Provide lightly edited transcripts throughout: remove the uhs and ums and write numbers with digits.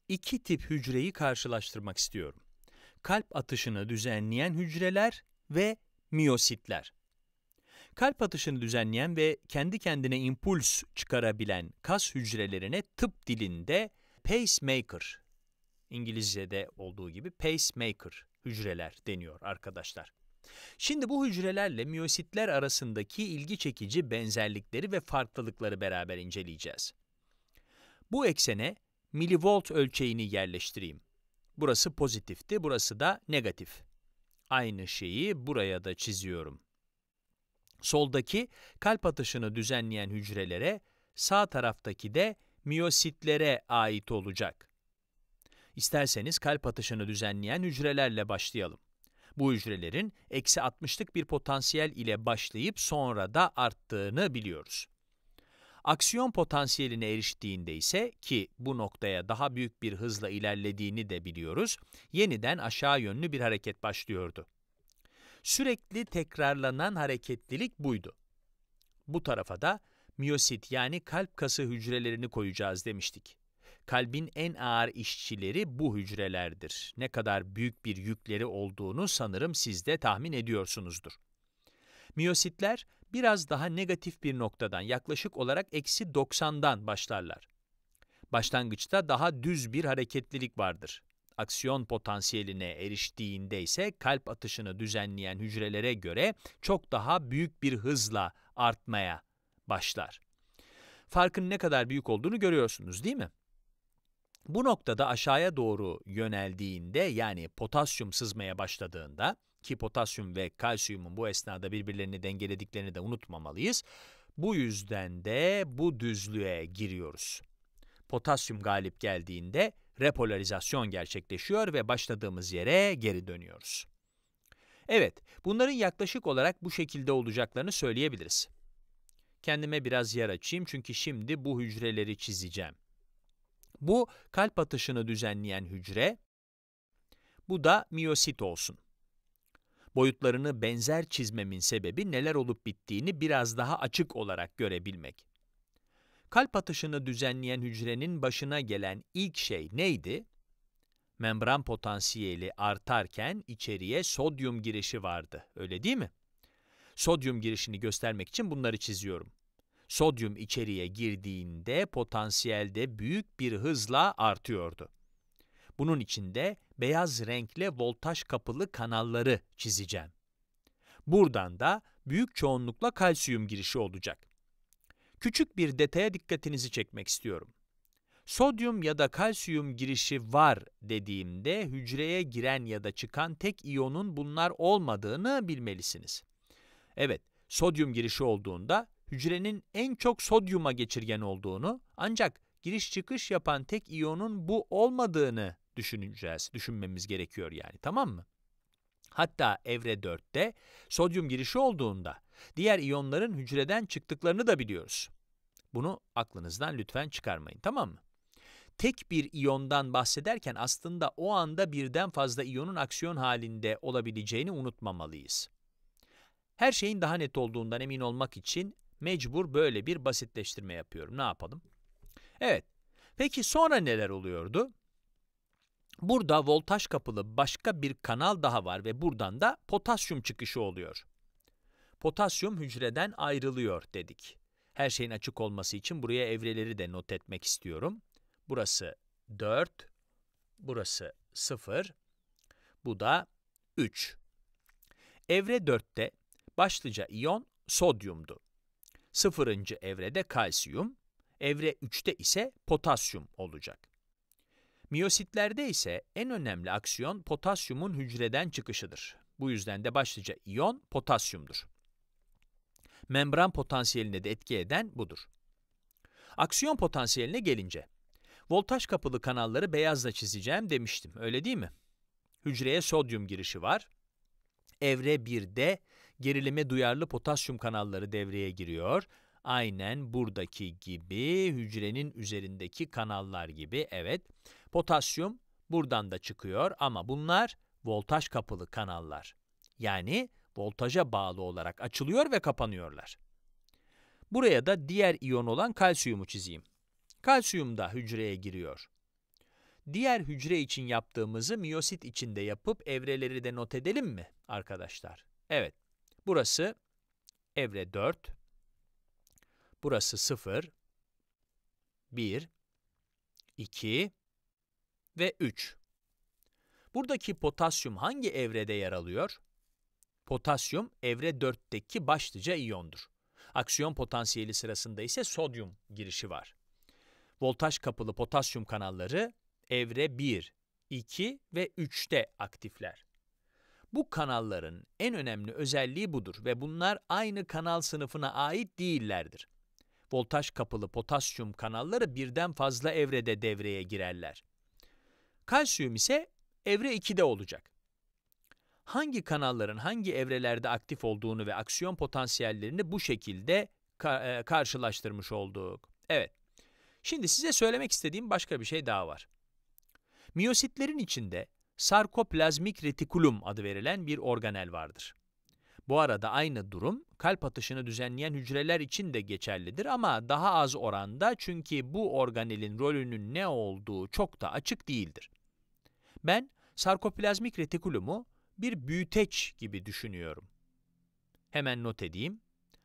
İki tip hücreyi karşılaştırmak istiyorum. Kalp atışını düzenleyen hücreler ve miyositler. Kalp atışını düzenleyen ve kendi kendine impuls çıkarabilen kas hücrelerine tıp dilinde pacemaker, İngilizce'de olduğu gibi pacemaker hücreler deniyor arkadaşlar. Şimdi bu hücrelerle miyositler arasındaki ilgi çekici benzerlikleri ve farklılıkları beraber inceleyeceğiz. Bu eksene milivolt ölçeğini yerleştireyim. Burası pozitifti, burası da negatif. Aynı şeyi buraya da çiziyorum. Soldaki kalp atışını düzenleyen hücrelere, sağ taraftaki de miyositlere ait olacak. İsterseniz kalp atışını düzenleyen hücrelerle başlayalım. Bu hücrelerin eksi 60'lık bir potansiyel ile başlayıp sonra da arttığını biliyoruz. Aksiyon potansiyeline eriştiğinde ise, ki bu noktaya daha büyük bir hızla ilerlediğini de biliyoruz, yeniden aşağı yönlü bir hareket başlıyordu. Sürekli tekrarlanan hareketlilik buydu. Bu tarafa da miyosit yani kalp kası hücrelerini koyacağız demiştik. Kalbin en ağır işçileri bu hücrelerdir. Ne kadar büyük bir yükleri olduğunu sanırım siz de tahmin ediyorsunuzdur. Miyositler biraz daha negatif bir noktadan, yaklaşık olarak eksi 90'dan başlarlar. Başlangıçta daha düz bir hareketlilik vardır. Aksiyon potansiyeline eriştiğinde ise kalp atışını düzenleyen hücrelere göre çok daha büyük bir hızla artmaya başlar. Farkın ne kadar büyük olduğunu görüyorsunuz, değil mi? Bu noktada aşağıya doğru yöneldiğinde, yani potasyum sızmaya başladığında, ki potasyum ve kalsiyumun bu esnada birbirlerini dengelediklerini de unutmamalıyız, bu yüzden de bu düzlüğe giriyoruz. Potasyum galip geldiğinde repolarizasyon gerçekleşiyor ve başladığımız yere geri dönüyoruz. Evet, bunların yaklaşık olarak bu şekilde olacaklarını söyleyebiliriz. Kendime biraz yer açayım çünkü şimdi bu hücreleri çizeceğim. Bu kalp atışını düzenleyen hücre, bu da miyosit olsun. Boyutlarını benzer çizmemin sebebi neler olup bittiğini biraz daha açık olarak görebilmek. Kalp atışını düzenleyen hücrenin başına gelen ilk şey neydi? Membran potansiyeli artarken içeriye sodyum girişi vardı, öyle değil mi? Sodyum girişini göstermek için bunları çiziyorum. Sodyum içeriye girdiğinde potansiyel de büyük bir hızla artıyordu. Bunun için de beyaz renkle voltaj kapılı kanalları çizeceğim. Buradan da büyük çoğunlukla kalsiyum girişi olacak. Küçük bir detaya dikkatinizi çekmek istiyorum. Sodyum ya da kalsiyum girişi var dediğimde hücreye giren ya da çıkan tek iyonun bunlar olmadığını bilmelisiniz. Evet, sodyum girişi olduğunda hücrenin en çok sodyuma geçirgen olduğunu, ancak giriş çıkış yapan tek iyonun bu olmadığını düşünmemiz gerekiyor yani, tamam mı? Hatta evre 4'te sodyum girişi olduğunda diğer iyonların hücreden çıktıklarını da biliyoruz. Bunu aklınızdan lütfen çıkarmayın, tamam mı? Tek bir iyondan bahsederken aslında o anda birden fazla iyonun aksiyon halinde olabileceğini unutmamalıyız. Her şeyin daha net olduğundan emin olmak için mecbur böyle bir basitleştirme yapıyorum. Ne yapalım? Evet. Peki sonra neler oluyordu? Burada voltaj kapılı başka bir kanal daha var ve buradan da potasyum çıkışı oluyor. Potasyum hücreden ayrılıyor dedik. Her şeyin açık olması için buraya evreleri de not etmek istiyorum. Burası 4, burası 0, bu da 3. Evre 4'te başlıca iyon sodyumdu. 0. evrede kalsiyum, evre 3'te ise potasyum olacak. Miyositlerde ise en önemli aksiyon potasyumun hücreden çıkışıdır. Bu yüzden de başlıca iyon potasyumdur. Membran potansiyeline de etki eden budur. Aksiyon potansiyeline gelince, voltaj kapılı kanalları beyazla çizeceğim demiştim, öyle değil mi? Hücreye sodyum girişi var. Evre 1'de gerilime duyarlı potasyum kanalları devreye giriyor. Aynen buradaki gibi, hücrenin üzerindeki kanallar gibi, evet. Potasyum buradan da çıkıyor ama bunlar voltaj kapılı kanallar. Yani voltaja bağlı olarak açılıyor ve kapanıyorlar. Buraya da diğer iyon olan kalsiyumu çizeyim. Kalsiyum da hücreye giriyor. diğer hücre için yaptığımızı miyosit içinde yapıp evreleri de not edelim mi arkadaşlar? Evet, burası evre 4, burası 0, 1, 2 ve 3. Buradaki potasyum hangi evrede yer alıyor? Potasyum evre 4'teki başlıca iyondur. Aksiyon potansiyeli sırasında ise sodyum girişi var. Voltaj kapılı potasyum kanalları evre 1, 2 ve 3'te aktifler. Bu kanalların en önemli özelliği budur ve bunlar aynı kanal sınıfına ait değillerdir. Voltaj kapılı potasyum kanalları birden fazla evrede devreye girerler. Kalsiyum ise evre 2'de olacak. Hangi kanalların hangi evrelerde aktif olduğunu ve aksiyon potansiyellerini bu şekilde karşılaştırmış olduk. Evet. Şimdi size söylemek istediğim başka bir şey daha var. Miyositlerin içinde sarkoplazmik retikulum adı verilen bir organel vardır. Bu arada aynı durum kalp atışını düzenleyen hücreler için de geçerlidir ama daha az oranda, çünkü bu organelin rolünün ne olduğu çok da açık değildir. Ben sarkoplazmik retikulumu bir büyüteç gibi düşünüyorum. Hemen not edeyim.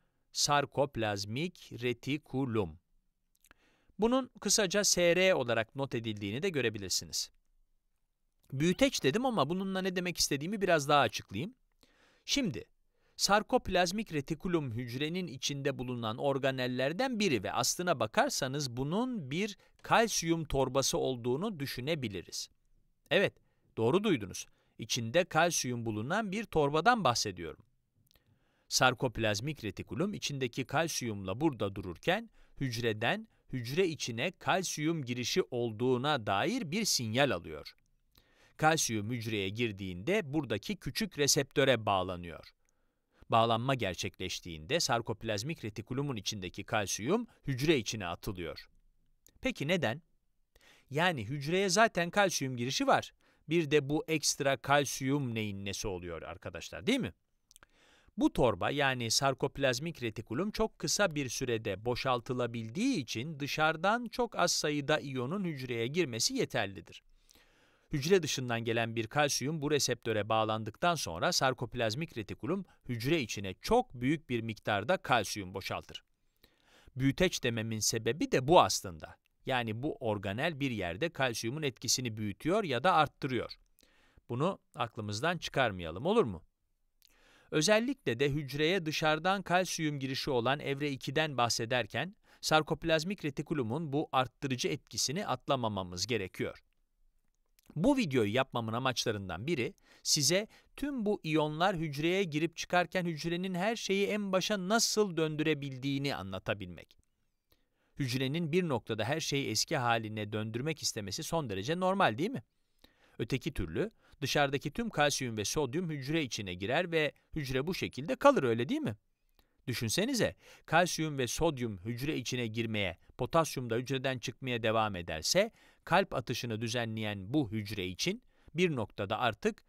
Sarkoplazmik retikulum. Bunun kısaca SR olarak not edildiğini de görebilirsiniz. Büyüteç dedim ama bununla ne demek istediğimi biraz daha açıklayayım. Şimdi, sarkoplazmik retikulum hücrenin içinde bulunan organellerden biri ve aslına bakarsanız bunun bir kalsiyum torbası olduğunu düşünebiliriz. Evet, doğru duydunuz. İçinde kalsiyum bulunan bir torbadan bahsediyorum. Sarkoplazmik retikulum içindeki kalsiyumla burada dururken hücreden hücre içine kalsiyum girişi olduğuna dair bir sinyal alıyor. Kalsiyum hücreye girdiğinde buradaki küçük reseptöre bağlanıyor. Bağlanma gerçekleştiğinde sarkoplazmik retikulumun içindeki kalsiyum hücre içine atılıyor. Peki neden? Yani hücreye zaten kalsiyum girişi var. Bir de bu ekstra kalsiyum neyin nesi oluyor arkadaşlar, değil mi? Bu torba, yani sarkoplazmik retikulum çok kısa bir sürede boşaltılabildiği için dışarıdan çok az sayıda iyonun hücreye girmesi yeterlidir. Hücre dışından gelen bir kalsiyum bu reseptöre bağlandıktan sonra sarkoplazmik retikulum hücre içine çok büyük bir miktarda kalsiyum boşaltır. Büyüteç dememin sebebi de bu aslında. Yani bu organel bir yerde kalsiyumun etkisini büyütüyor ya da arttırıyor. Bunu aklımızdan çıkarmayalım, olur mu? Özellikle de hücreye dışarıdan kalsiyum girişi olan evre 2'den bahsederken sarkoplazmik retikulumun bu arttırıcı etkisini atlamamamız gerekiyor. Bu videoyu yapmamın amaçlarından biri, size tüm bu iyonlar hücreye girip çıkarken hücrenin her şeyi en başa nasıl döndürebildiğini anlatabilmek. Hücrenin bir noktada her şeyi eski haline döndürmek istemesi son derece normal, değil mi? Öteki türlü dışarıdaki tüm kalsiyum ve sodyum hücre içine girer ve hücre bu şekilde kalır, öyle değil mi? Düşünsenize, kalsiyum ve sodyum hücre içine girmeye, potasyum da hücreden çıkmaya devam ederse, kalp atışını düzenleyen bu hücre için bir noktada artık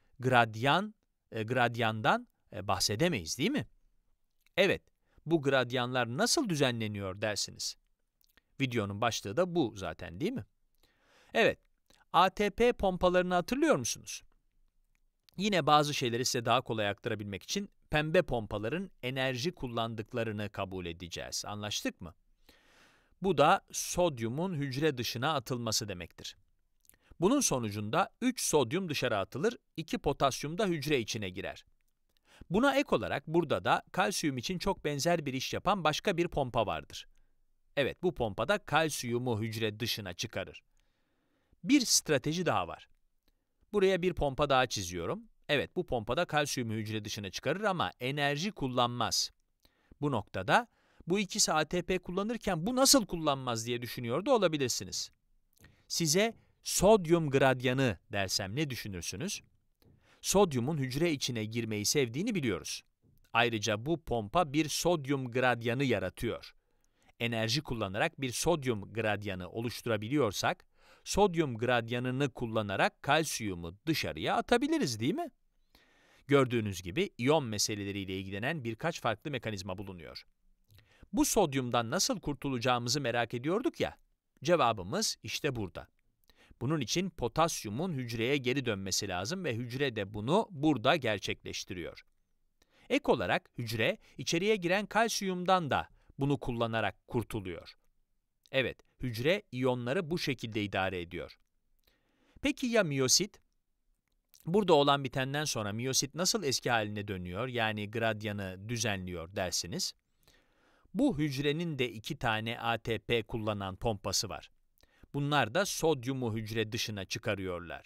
gradyandan bahsedemeyiz, değil mi? Evet, bu gradyanlar nasıl düzenleniyor dersiniz? Videonun başlığı da bu zaten, değil mi? Evet, ATP pompalarını hatırlıyor musunuz? Yine bazı şeyleri size daha kolay aktarabilmek için pembe pompaların enerji kullandıklarını kabul edeceğiz. Anlaştık mı? Bu da sodyumun hücre dışına atılması demektir. Bunun sonucunda 3 sodyum dışarı atılır, 2 potasyum da hücre içine girer. Buna ek olarak burada da kalsiyum için çok benzer bir iş yapan başka bir pompa vardır. Evet, bu pompada kalsiyumu hücre dışına çıkarır. Bir strateji daha var. Buraya bir pompa daha çiziyorum. Evet, bu pompada kalsiyumu hücre dışına çıkarır ama enerji kullanmaz. Bu noktada bu ikisi ATP kullanırken bu nasıl kullanmaz diye düşünüyor da olabilirsiniz. Size sodyum gradyanı dersem ne düşünürsünüz? Sodyumun hücre içine girmeyi sevdiğini biliyoruz. Ayrıca bu pompa bir sodyum gradyanı yaratıyor. Enerji kullanarak bir sodyum gradyanı oluşturabiliyorsak, sodyum gradyanını kullanarak kalsiyumu dışarıya atabiliriz, değil mi? Gördüğünüz gibi iyon meseleleriyle ilgilenen birkaç farklı mekanizma bulunuyor. Bu sodyumdan nasıl kurtulacağımızı merak ediyorduk ya, cevabımız işte burada. Bunun için potasyumun hücreye geri dönmesi lazım ve hücre de bunu burada gerçekleştiriyor. Ek olarak hücre, içeriye giren kalsiyumdan da bunu kullanarak kurtuluyor. Evet, hücre iyonları bu şekilde idare ediyor. Peki ya miyosit? Burada olan bitenden sonra miyosit nasıl eski haline dönüyor, yani gradyanı düzenliyor dersiniz? Bu hücrenin de 2 tane ATP kullanan pompası var. Bunlar da sodyumu hücre dışına çıkarıyorlar.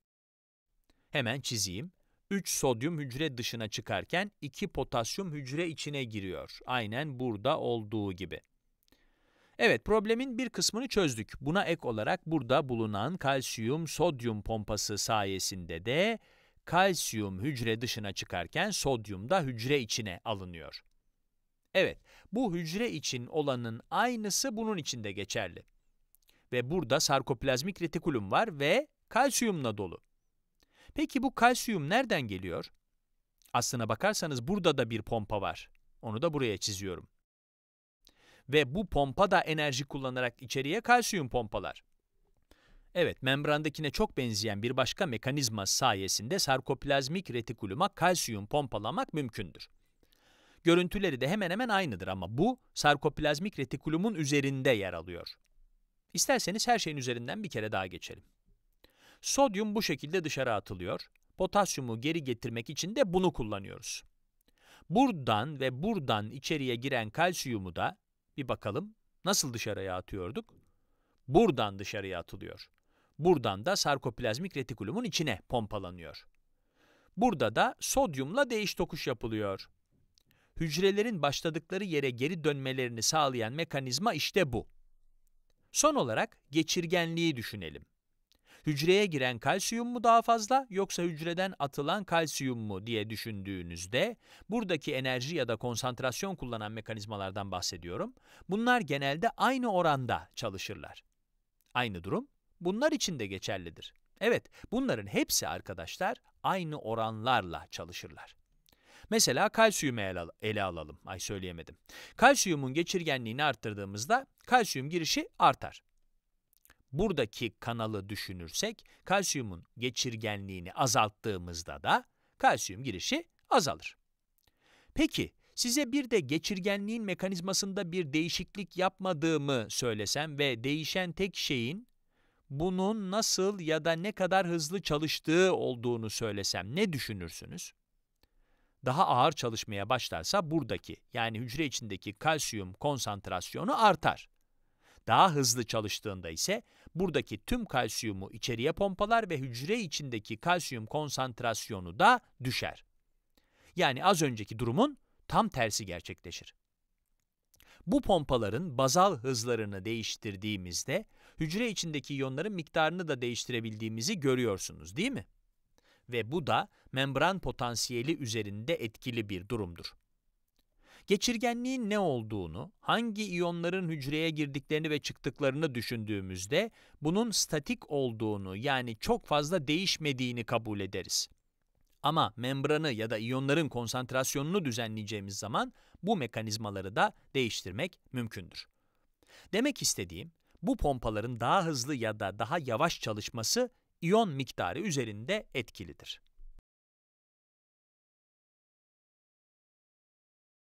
Hemen çizeyim. 3 sodyum hücre dışına çıkarken 2 potasyum hücre içine giriyor. Aynen burada olduğu gibi. Evet, problemin bir kısmını çözdük. Buna ek olarak burada bulunan kalsiyum-sodyum pompası sayesinde de kalsiyum hücre dışına çıkarken sodyum da hücre içine alınıyor. Evet, bu hücre için olanın aynısı bunun için de geçerli. Ve burada sarkoplazmik retikulum var ve kalsiyumla dolu. Peki bu kalsiyum nereden geliyor? Aslına bakarsanız burada da bir pompa var. Onu da buraya çiziyorum. Ve bu pompa da enerji kullanarak içeriye kalsiyum pompalar. Evet, membrandakine çok benzeyen bir başka mekanizma sayesinde sarkoplazmik retikuluma kalsiyum pompalamak mümkündür. Görüntüleri de hemen hemen aynıdır ama bu, sarkoplazmik retikulumun üzerinde yer alıyor. İsterseniz her şeyin üzerinden bir kere daha geçelim. Sodyum bu şekilde dışarı atılıyor. Potasyumu geri getirmek için de bunu kullanıyoruz. Buradan ve buradan içeriye giren kalsiyumu da, bir bakalım, nasıl dışarıya atıyorduk? Buradan dışarıya atılıyor. Buradan da sarkoplazmik retikulumun içine pompalanıyor. Burada da sodyumla değiş tokuş yapılıyor. Hücrelerin başladıkları yere geri dönmelerini sağlayan mekanizma işte bu. Son olarak geçirgenliği düşünelim. Hücreye giren kalsiyum mu daha fazla yoksa hücreden atılan kalsiyum mu diye düşündüğünüzde buradaki enerji ya da konsantrasyon kullanan mekanizmalardan bahsediyorum. Bunlar genelde aynı oranda çalışırlar. Aynı durum bunlar için de geçerlidir. Evet, bunların hepsi arkadaşlar aynı oranlarla çalışırlar. Mesela kalsiyumu ele alalım. Söyleyemedim. Kalsiyumun geçirgenliğini arttırdığımızda kalsiyum girişi artar. Buradaki kanalı düşünürsek, kalsiyumun geçirgenliğini azalttığımızda da kalsiyum girişi azalır. Peki, size bir de geçirgenliğin mekanizmasında bir değişiklik yapmadığımı söylesem ve değişen tek şeyin bunun nasıl ya da ne kadar hızlı çalıştığı olduğunu söylesem ne düşünürsünüz? Daha ağır çalışmaya başlarsa buradaki, yani hücre içindeki kalsiyum konsantrasyonu artar. Daha hızlı çalıştığında ise buradaki tüm kalsiyumu içeriye pompalar ve hücre içindeki kalsiyum konsantrasyonu da düşer. Yani az önceki durumun tam tersi gerçekleşir. Bu pompaların bazal hızlarını değiştirdiğimizde hücre içindeki iyonların miktarını da değiştirebildiğimizi görüyorsunuz, değil mi? Ve bu da membran potansiyeli üzerinde etkili bir durumdur. Geçirgenliğin ne olduğunu, hangi iyonların hücreye girdiklerini ve çıktıklarını düşündüğümüzde bunun statik olduğunu, yani çok fazla değişmediğini kabul ederiz. Ama membranı ya da iyonların konsantrasyonunu düzenleyeceğimiz zaman bu mekanizmaları da değiştirmek mümkündür. Demek istediğim, bu pompaların daha hızlı ya da daha yavaş çalışması iyon miktarı üzerinde etkilidir.